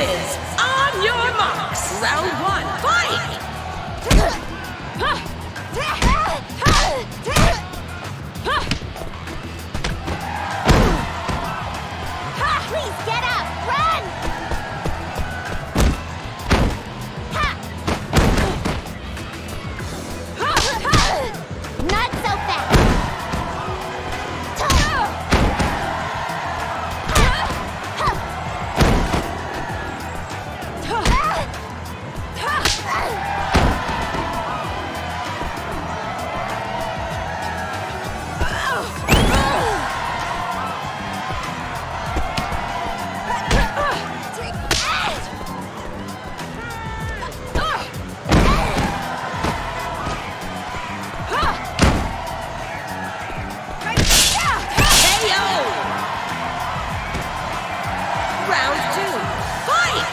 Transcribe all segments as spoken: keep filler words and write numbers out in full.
Aces! On your marks! Round one, fight! Please get up! Run! Not so fast! Round two, fight!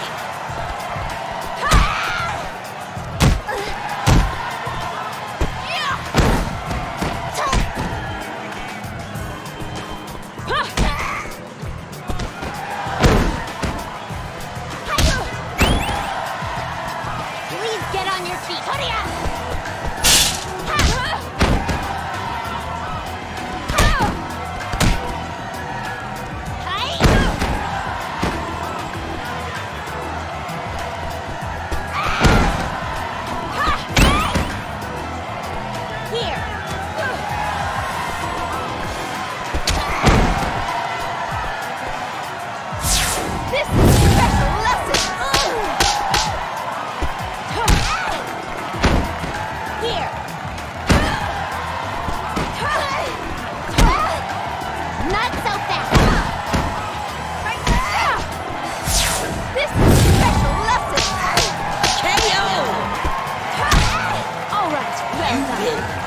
Please get on your feet. Hurry up! All right, well done.